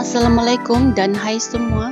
Assalamualaikum dan hai semua.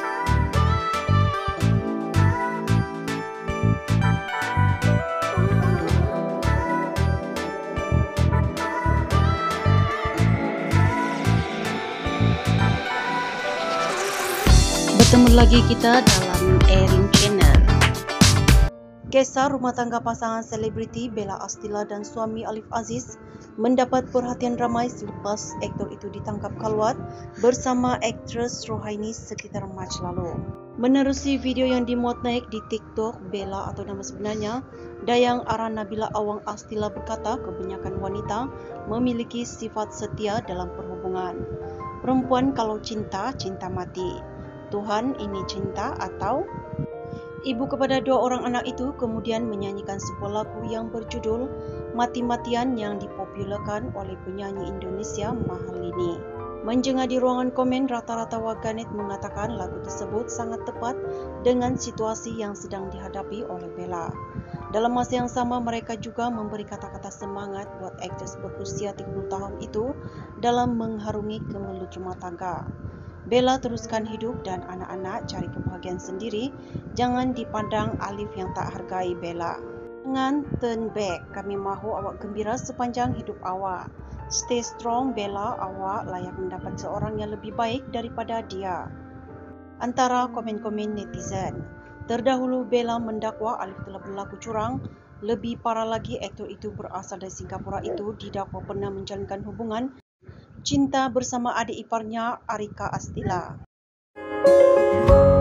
Bertemu lagi kita dalam Erin Channel. Kisah rumah tangga pasangan selebriti Bella Astila dan suami Alif Aziz mendapat perhatian ramai selepas aktor itu ditangkap khalwat bersama aktris Rohaini sekitar Mac lalu. Menerusi video yang dimuat naik di TikTok, Bella atau nama sebenarnya Dayang Ara Nabila Awang Astila berkata kebanyakan wanita memiliki sifat setia dalam perhubungan. Perempuan kalau cinta, cinta mati. Tuhan, ini cinta atau... Ibu kepada dua orang anak itu kemudian menyanyikan sebuah lagu yang berjudul Mati-Matian yang dipopularkan oleh penyanyi Indonesia Mahalini. Menjengah di ruangan komen, rata-rata warganet mengatakan lagu tersebut sangat tepat dengan situasi yang sedang dihadapi oleh Bella. Dalam masa yang sama, mereka juga memberi kata-kata semangat buat aktris berusia 30 tahun itu dalam mengharungi kemelut rumah tangga. Bella teruskan hidup dan anak-anak cari kebahagiaan sendiri. Jangan dipandang Alif yang tak hargai Bella. Jangan turn back. Kami mahu awak gembira sepanjang hidup awak. Stay strong Bella. Awak layak mendapat seorang yang lebih baik daripada dia. Antara komen-komen netizen. Terdahulu Bella mendakwa Alif telah berlaku curang. Lebih parah lagi, aktor itu berasal dari Singapura itu didakwa pernah menjalankan hubungan cinta bersama adik iparnya Arika Astila.